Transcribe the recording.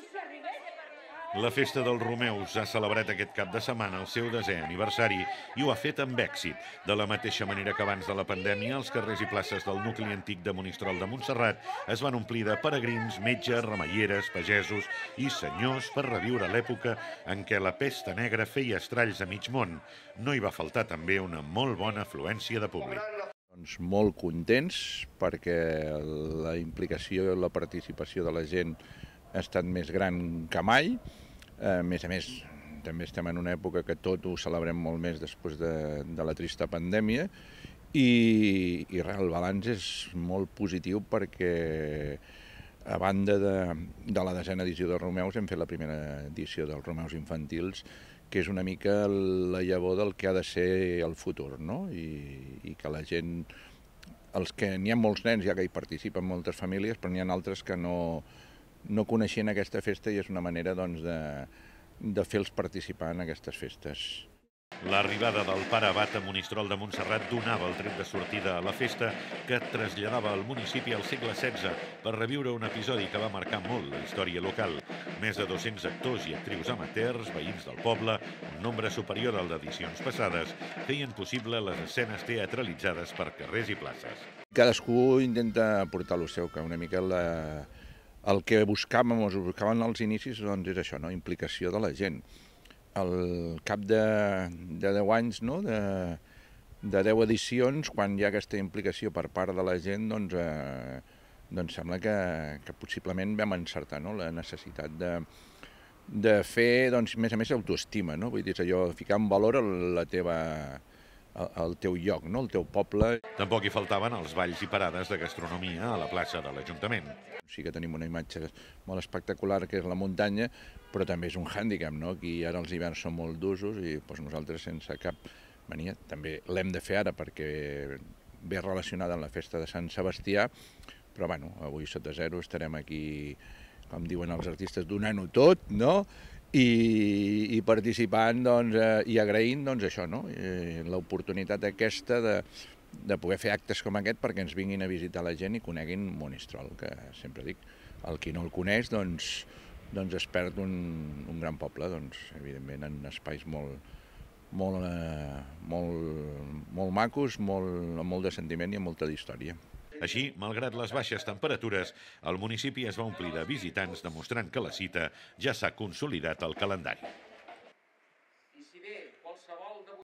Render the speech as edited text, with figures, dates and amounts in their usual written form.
La Festa dels Romeus ha celebrat aquest cap de setmana el seu 10è aniversari i ho ha fet amb èxit. De la mateixa manera que abans de la pandèmia, els carrers i places del nucli antic de Monistrol de Montserrat es van omplir de peregrins, metges, remeieres, pagesos i senyors per reviure l'època en què la pesta negra feia estralls a mig món. No hi va faltar també una molt bona afluència de públic. Doncs molt contents perquè la implicació i la participació de la gent ha estat més gran que mai. A més, també estem en una època que tot ho celebrem molt més després de la trista pandèmia i el balanç és molt positiu perquè a banda de la 10a edició de Romeus hem fet la primera edició dels Romeus infantils, que és una mica la llavor del que ha de ser el futur, no? I que la gent, n'hi ha molts nens ja que hi participen moltes famílies, però n'hi ha altres que no coneixien aquesta festa i és una manera doncs, de fer-los participar en aquestes festes. L'arribada del pare abat a Monistrol de Montserrat donava el tret de sortida a la festa que traslladava el municipi al segle XVI per reviure un episodi que va marcar molt la història local. Més de 200 actors i actrius amateurs, veïns del poble, un nombre superior al d'edicions passades, feien possible les escenes teatralitzades per carrers i places. Cadascú intenta aportar el seu, que una mica el que buscàvem als inicis doncs és això, no? Implicació de la gent. Al cap de 10 anys, no? de 10 edicions, quan hi ha aquesta implicació per part de la gent, doncs sembla que possiblement vam encertar, no? La necessitat de fer, doncs, més a més, autoestima, no? Vull dir, és allò, ficar en valor el teu lloc, no? El teu poble. Tampoc hi faltaven els balls i parades de gastronomia a la plaça de l'Ajuntament. Sí que tenim una imatge molt espectacular, que és la muntanya, però també és un hàndicap, no? Aquí ara els hiverns són molt d'usos i doncs, nosaltres sense cap mania, també l'hem de fer ara perquè ve relacionada amb la festa de Sant Sebastià, però bueno, avui sota zero estarem aquí, com diuen els artistes, donant-ho tot, no? I participant doncs, i agraint doncs, això, no? L'oportunitat aquesta de poder fer actes com aquest perquè ens vinguin a visitar la gent i coneguin Monistrol, que sempre dic, el qui no el coneix doncs es perd un gran poble, doncs, evidentment en espais molt macos, amb molt de sentiment i amb molta d'història. Així, malgrat les baixes temperatures, el municipi es va omplir de visitants demostrant que la cita ja s'ha consolidat al calendari.